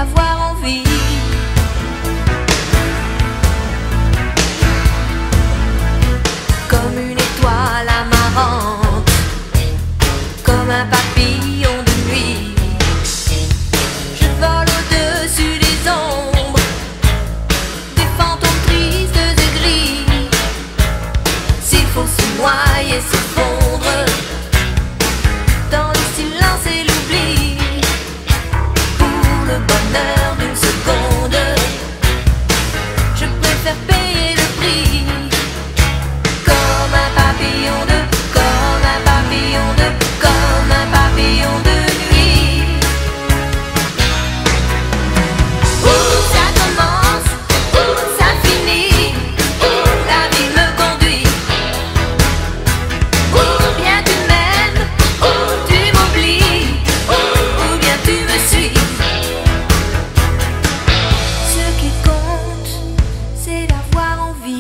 d'avoir envie. Comme une étoile amarante, comme un papillon de nuit, je vole au-dessus des ombres, des fantômes tristes et gris. S'il faut se noyer, se fondre dans le silence et l'oubli, pour le bonheur d'une seconde, je préfère payer le prix. Comme un papillon de, comme un papillon de, comme un papillon de nuit. Où ça commence, où ça finit, la vie me conduit. Ou bien tu m'aimes, ou tu m'oublies, ou bien tu me suis. Ce qui compte, c'est d'avoir envie.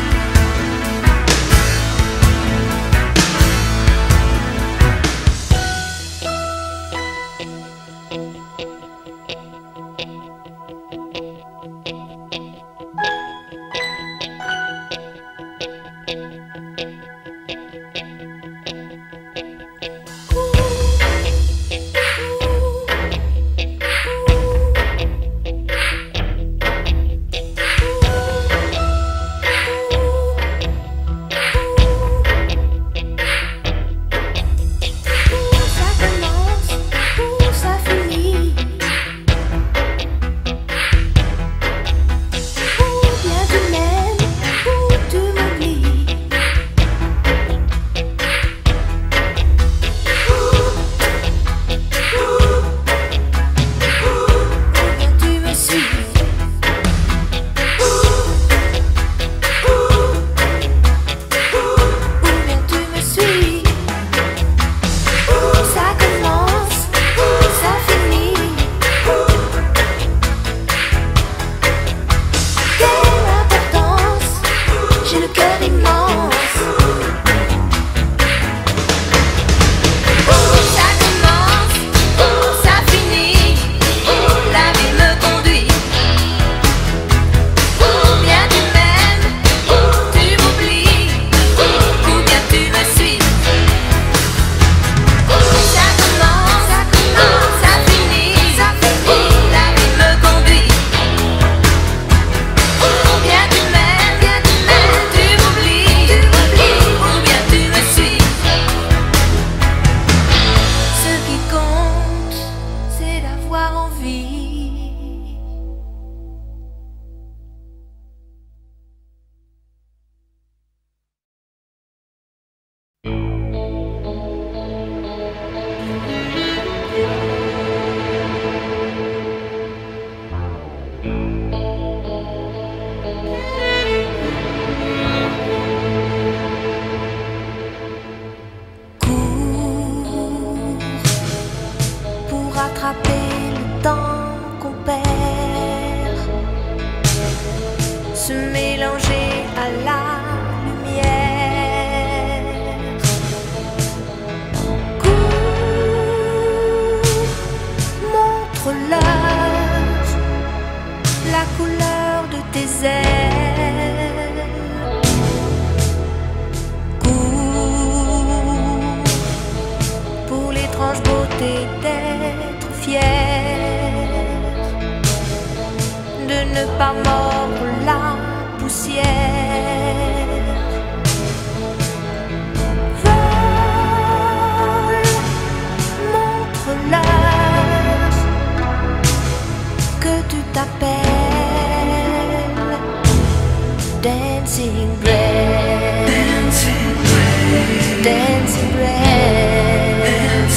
Rattraper le temps qu'on perd, se mélanger à la lumière. Cours, montre-leur la couleur de tes ailes. Cours pour l'étrange beauté d'être fier, de ne pas mordre la poussière. Vole, montre-leur que tu t'appelles Dancing Bread, Dancing Bread, Dancing Bread,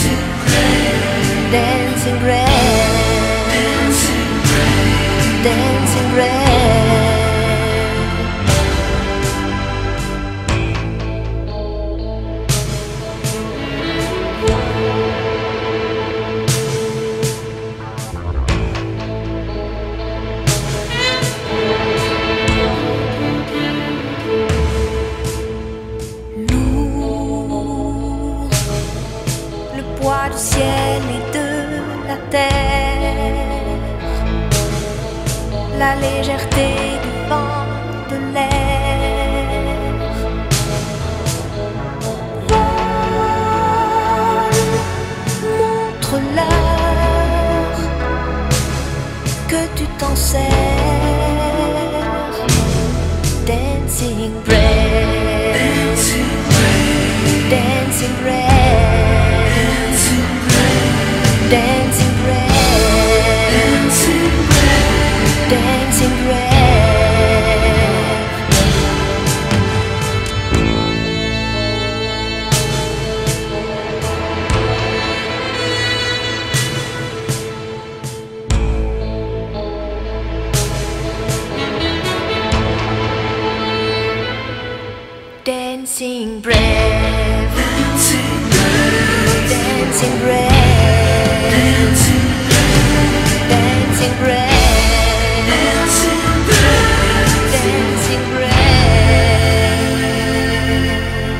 Dancing Bread, Dancing Bread. la légèreté du vent, de l'air. Vole, montre-leur que tu t'en sers. Dancing bread, dancing bread, dancing bread, dancing bread, dancing bread, dancing bread. Dancing bread, dancing bread, dancing bread, dancing bread, dancing bread, dancing bread.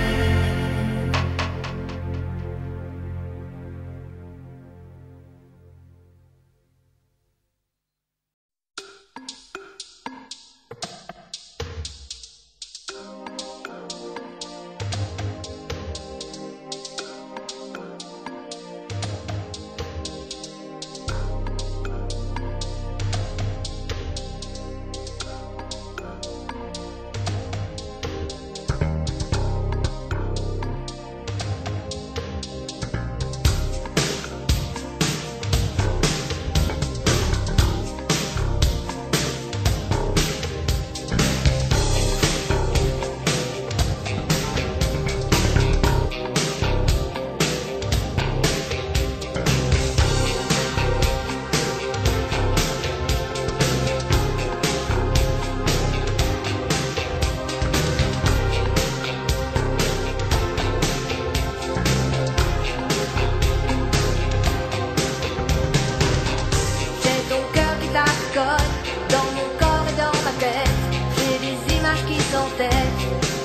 Dans mon corps et dans ma tête, j'ai des images qui s'entêtent.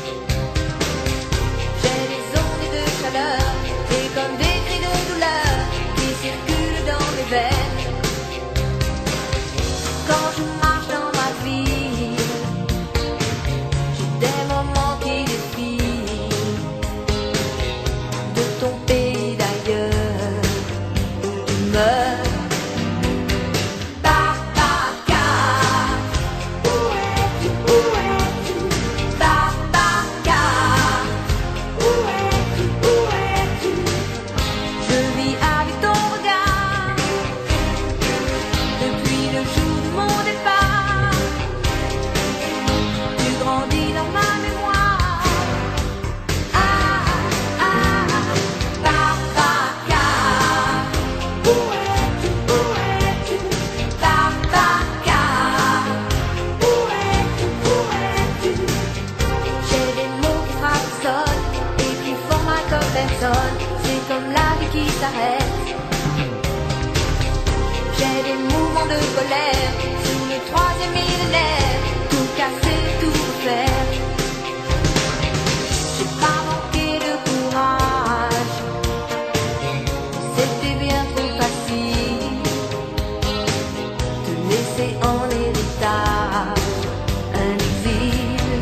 J'ai des ondes de chaleur et comme des cris de douleur qui circulent dans mes veines. Quand je marche dans ma ville, j'ai des moments qui défilent de ton pays d'ailleurs. Tu meurs. C'est comme la vie qui s'arrête. J'ai des mouvements de colère sous le troisième millénaire. Tout casser, tout refaire. J'ai pas manqué de courage. C'était bien trop facile de laisser en héritage un exil.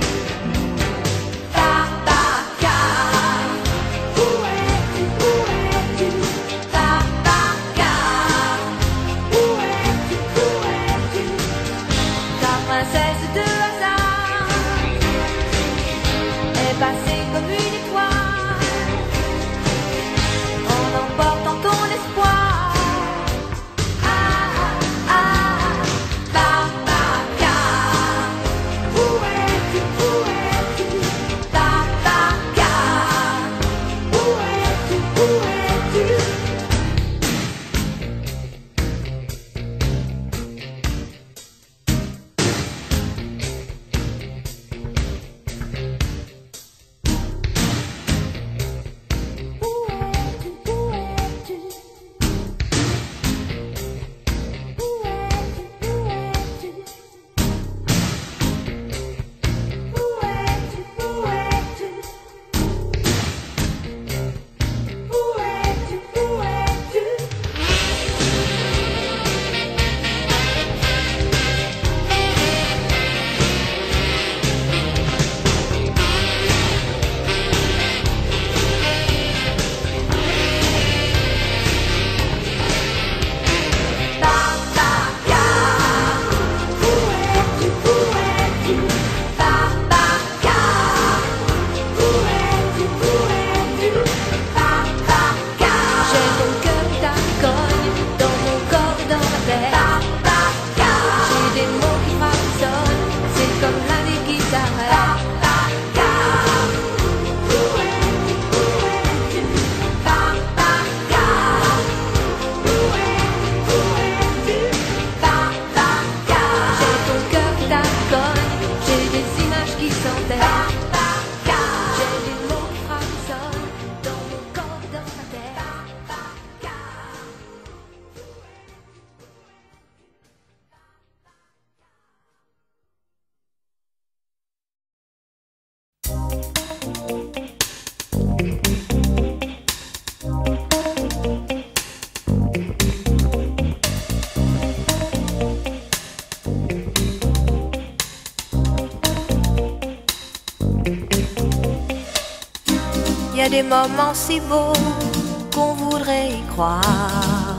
des moments si beaux qu'on voudrait y croire.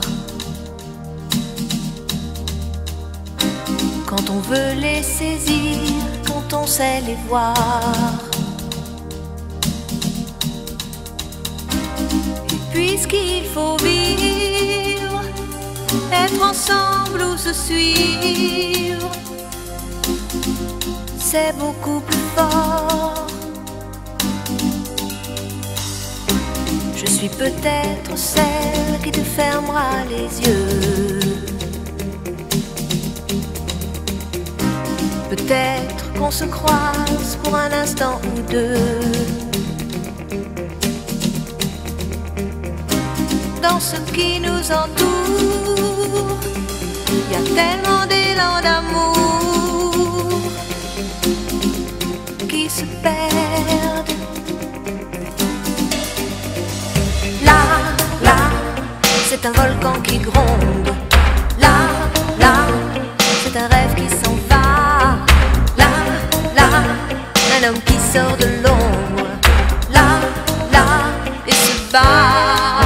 Quand on veut les saisir, quand on sait les voir. Et puisqu'il faut vivre, être ensemble ou se suivre, c'est beaucoup plus fort. Je suis peut-être celle qui te fermera les yeux. Peut-être qu'on se croise pour un instant ou deux. Dans ce qui nous entoure, il y a tellement d'élan d'amour qui se perdent. Là, là, c'est un volcan qui gronde. Là, là, c'est un rêve qui s'en va. Là, là, un homme qui sort de l'ombre. Là, là, et se bat.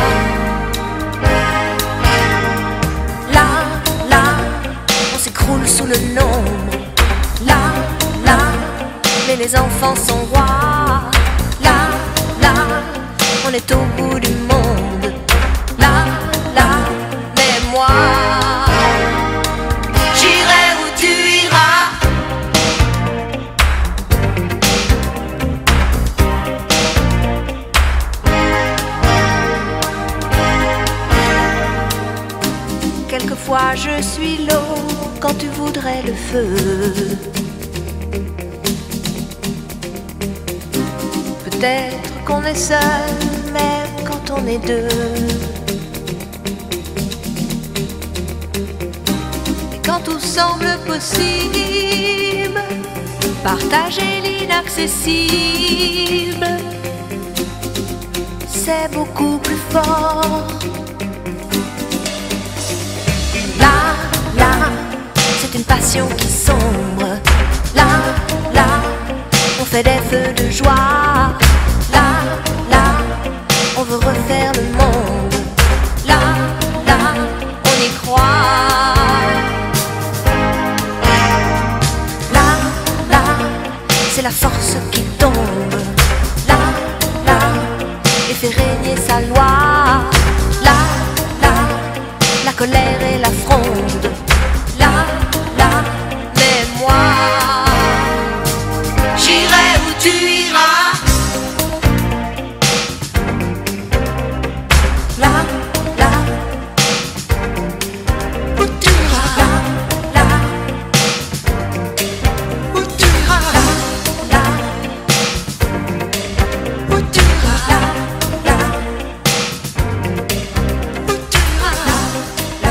Là, là, on s'écroule sous le nombre. Là, là, mais les enfants sont rois. Là, là, on est au bout du monde. Là, là, mais moi, j'irai où tu iras. Quelquefois je suis l'eau quand tu voudrais le feu. Peut-être qu'on est seul, même quand on est deux. Et quand tout semble possible, partager l'inaccessible, c'est beaucoup plus fort. Là, là, c'est une passion qui sombre. Là, là, on fait des feux de joie. Là, là, on veut refaire le monde. Là, là, on y croit. Là, là, c'est la force qui tombe. Là, là, et fait régner sa loi. Là, là, la colère et la fronde. Là, là, mais moi, j'irai où tu iras. Là, là, où tu iras. Là, là, où tu iras. Là, là, où tu iras. Là, là, où tu iras. Là,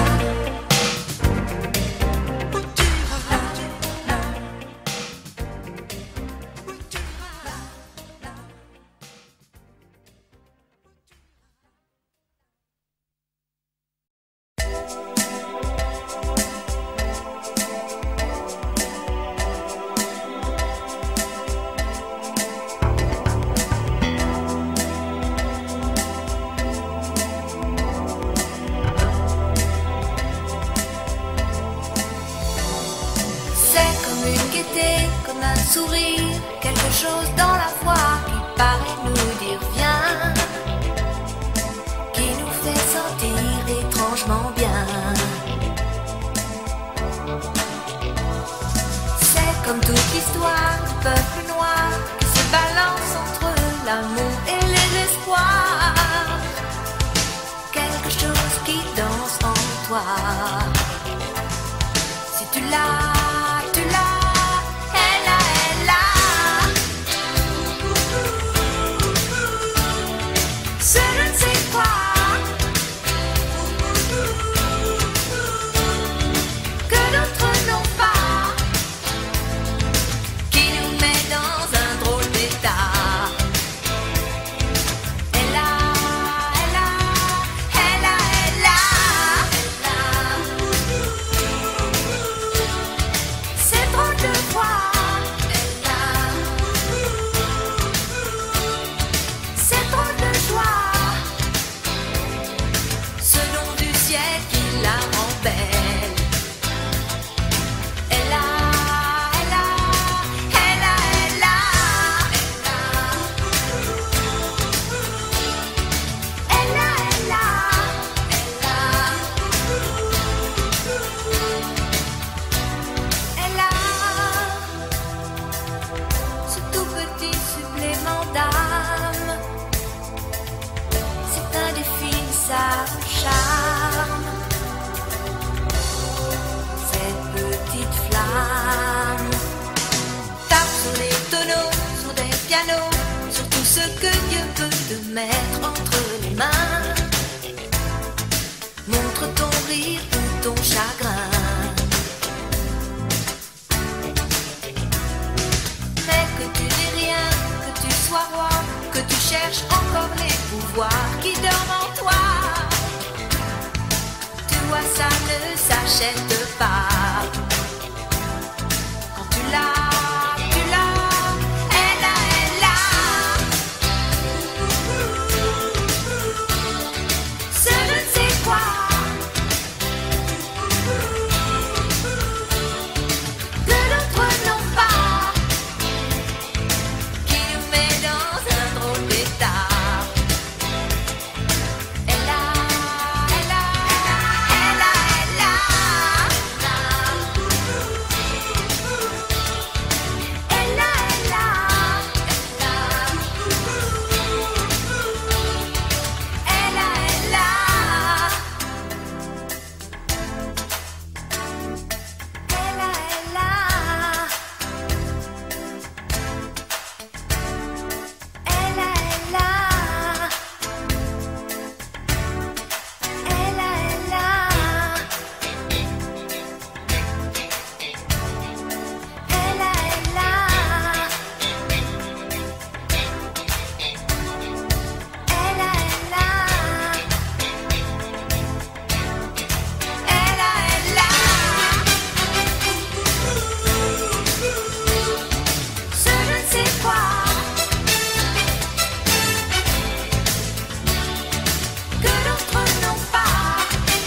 où tu iras. C'est comme une gaieté, comme un sourire, quelque chose dans la voix qui paraît nous dire viens, qui nous fait sentir étrangement bien. C'est comme toute l'histoire du peuple noir qui se balance entre l'amour et les espoirs. Quelque chose qui danse en toi. Si tu l'as, tu l'as, elle a, elle a. Ce je ne sais quoi que d'autres n'ont pas, qui nous met dans un drôle d'état. Elle a, elle a, elle a, elle a, elle a. te mettre entre les mains. Montre ton rire ou ton chagrin. Mais que tu n'aies rien, que tu sois roi, que tu cherches encore les pouvoirs qui dorment en toi. Tu vois, ça ne s'achète pas. Quand tu l'as, tu l'as, elle a, elle a. Ce je ne sais quoi que d'autres n'ont pas, qui nous met dans un drôle d'état. Elle a, elle a, elle a, elle a. Elle a, elle a. Elle a, elle a. Elle a, elle a. Elle a, elle a. Elle a, elle a. Elle a, elle a. Elle a, elle a. Elle a, elle a. Ce je ne sais quoi que d'autres n'ont pas,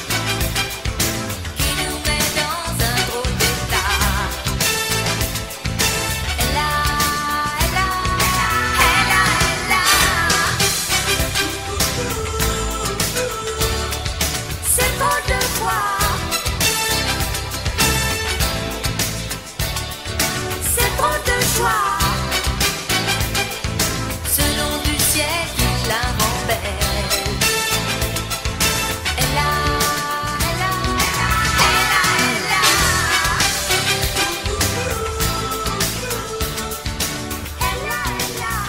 qui nous met dans un drôle d'état. Elle a, elle a, elle a, elle a. C'est beau de voir, c'est beau de joie. Ce nom du ciel qui la rend belle. Elle a, elle a, elle a, elle a. Elle a, elle a.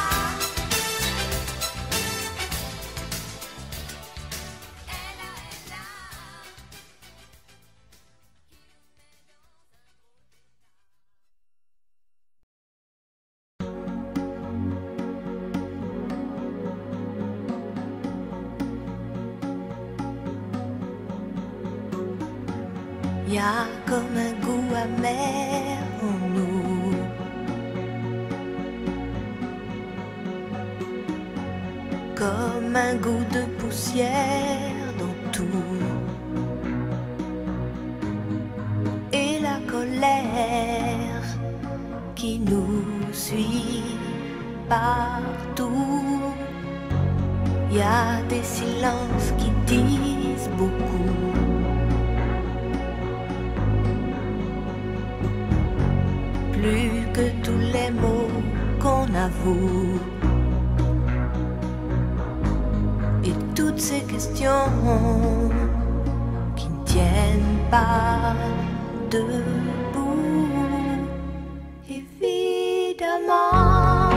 Y a comme un goût amer en nous, comme un goût de poussière dans tout, et la colère qui nous suit partout. Y a des silences qui disent beaucoup. Plus que tous les mots qu'on avoue. Et toutes ces questions qui ne tiennent pas debout. Évidemment,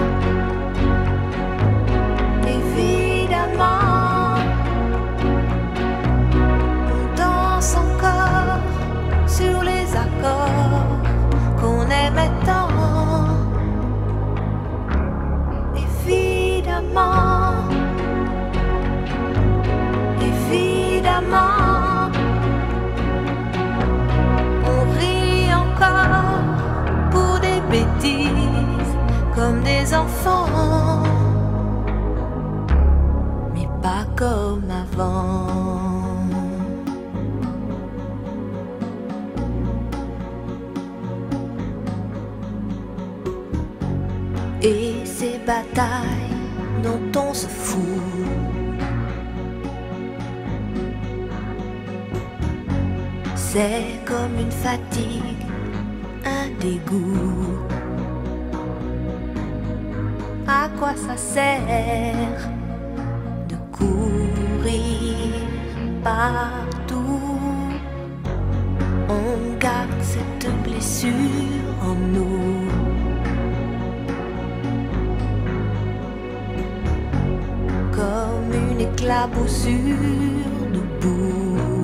évidemment, on danse encore sur les accords qu'on aimait tant. Évidemment, évidemment, on rit encore pour des bêtises comme des enfants, mais pas comme avant. Et ces batailles dont on se fout, c'est comme une fatigue, un dégoût. À quoi ça sert de courir partout? On garde cette blessure en nous. éclaboussure debout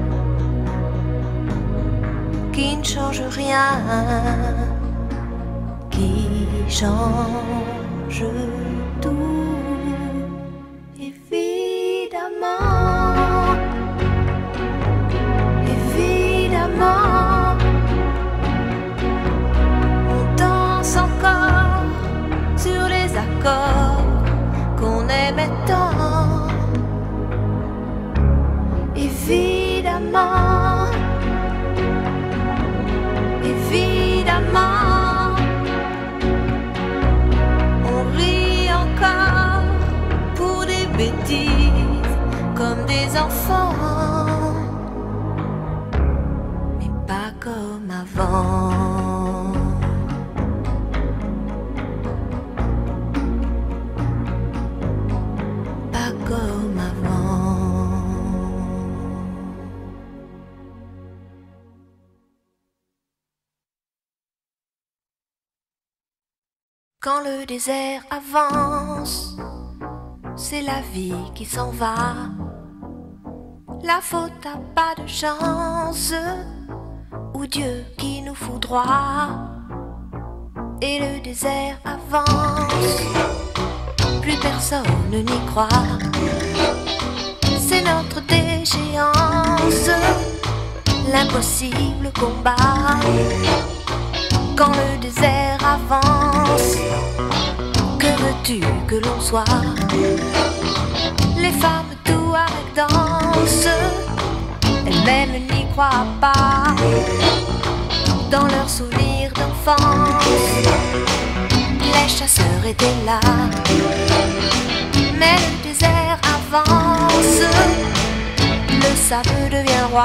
qui ne change rien, qui change tout. Évidemment, évidemment, on danse encore sur les accords qu'on aimait tant. Évidemment, évidemment, on rit encore pour des bêtises comme des enfants, mais pas comme avant. Pas comme avant. Quand le désert avance, c'est la vie qui s'en va. La faute a pas de chance, ou Dieu qui nous fout droit. Et le désert avance, plus personne n'y croit. C'est notre déchéance, l'impossible combat. Quand le désert avance, que veux-tu que l'on soit? Les femmes tout avec danse, elles-mêmes n'y croient pas. Dans leurs souvenirs d'enfance, les chasseurs étaient là. Mais le désert avance, le sable devient roi.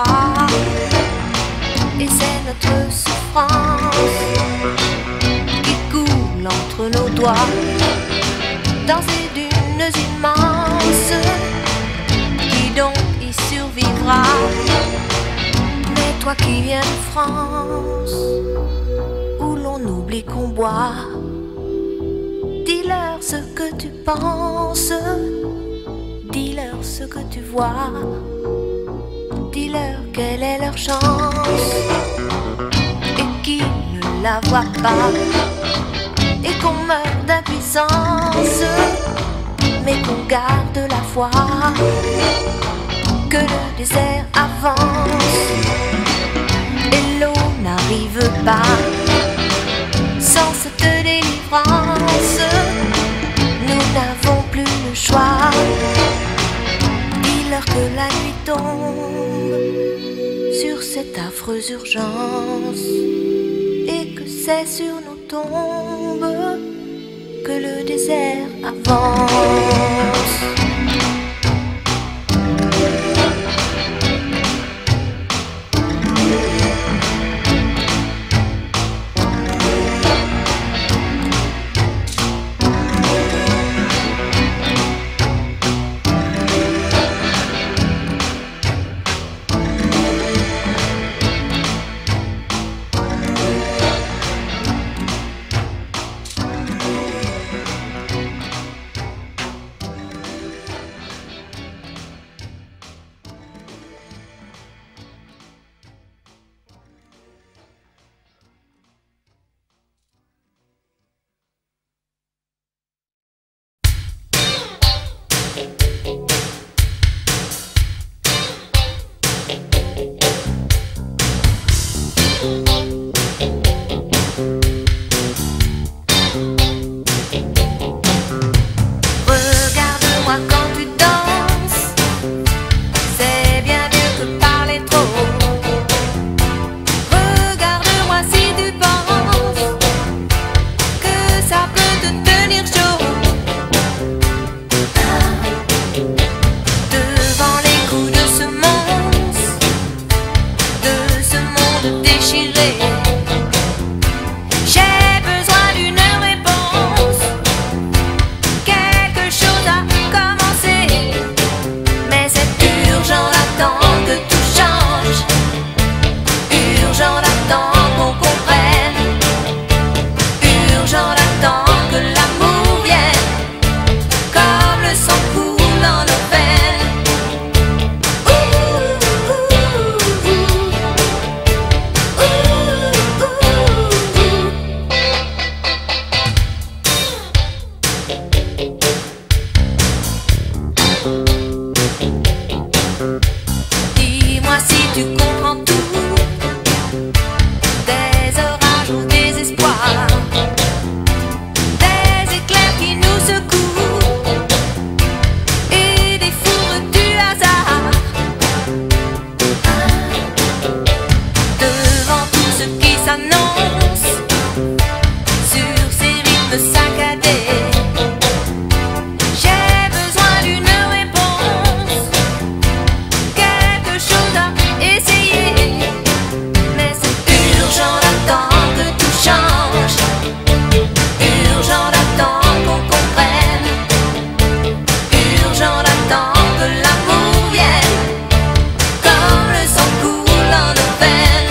Et c'est notre souffrance qui coule entre nos doigts dans ces dunes immenses. Qui donc y survivra? Mais toi qui viens de France, où l'on oublie qu'on boit, dis-leur ce que tu penses, dis-leur ce que tu vois. Dis-leur quelle est leur chance et qu'ils ne la voient pas, et qu'on meurt d'impuissance, mais qu'on garde la foi. Que le désert avance et l'eau n'arrive pas. Sans cette délivrance, nous n'avons plus le choix. Dis-leur que la nuit tombe sur cette affreuse urgence, et que c'est sur nos tombes que le désert avance. s'annonce sur ces rythmes saccadés. J'ai besoin d'une réponse, quelque chose à essayer, mais c'est urgent d'attendre que tout change, urgent d'attendre qu'on comprenne, urgent d'attendre que l'amour vienne, comme le sang coule dans nos veines.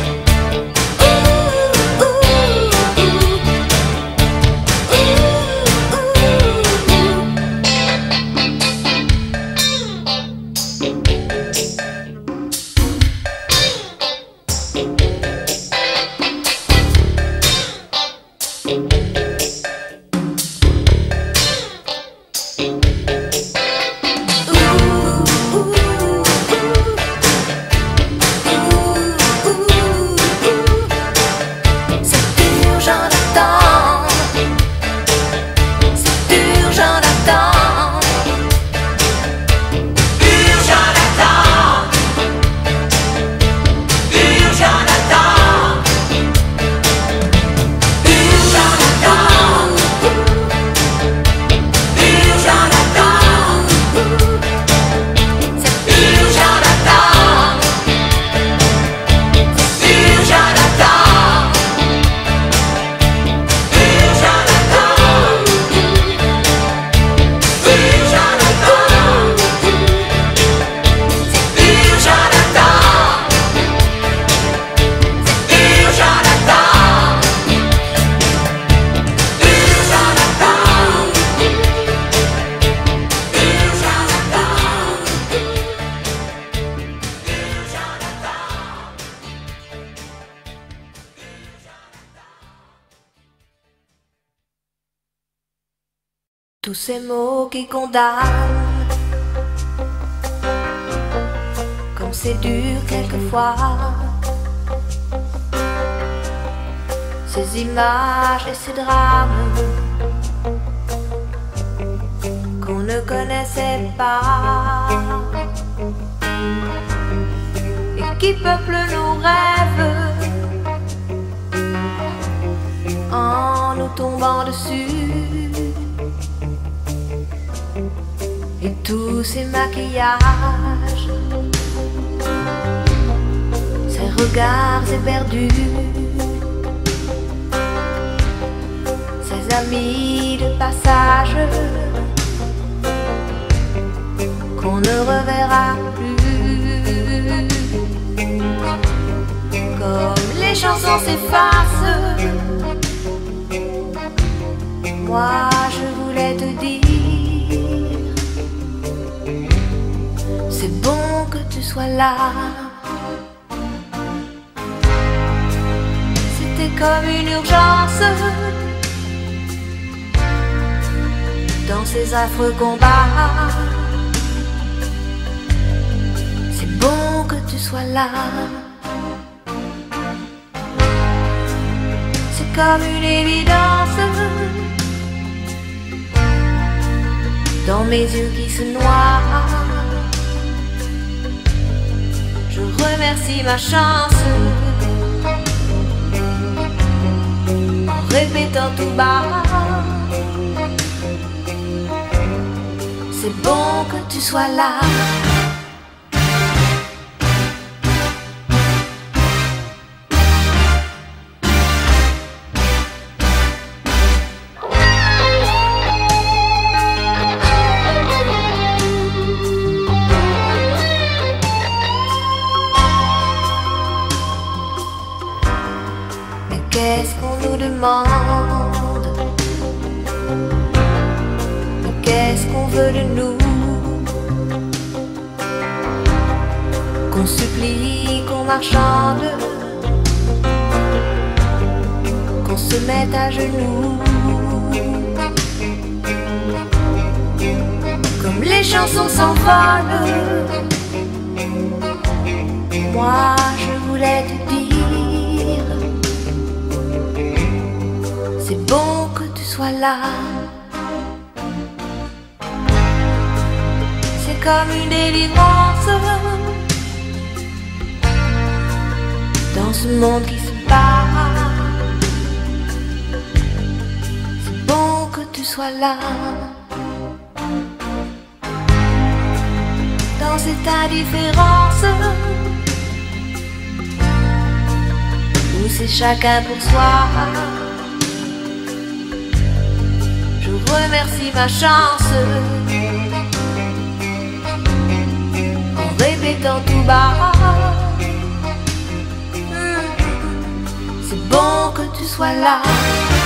Tous ces mots qui condamnent, comme c'est dur quelquefois, ces images et ces drames qu'on ne connaissait pas et qui peuplent nos rêves en nous tombant dessus. Et tous ces maquillages, ces regards éperdus, ces amis de passage qu'on ne reverra plus. Comme les chansons s'effacent, moi je voulais te dire, c'est bon que tu sois là. C'était comme une urgence dans ces affreux combats. C'est bon que tu sois là. C'est comme une évidence dans mes yeux qui se noient. Je remercie ma chance en répétant tout bas, c'est bon que tu sois là. Qu'est-ce qu'on nous demande? Qu'est-ce qu'on veut de nous? Qu'on supplie, qu'on marchande, qu'on se mette à genoux. Comme les chansons s'envolent, moi je voulais te dire, c'est bon que tu sois là. C'est comme une délivrance dans ce monde qui se bat. sois là. Dans cette indifférence où c'est chacun pour soi, je remercie ma chance en répétant tout bas: c'est bon que tu sois là.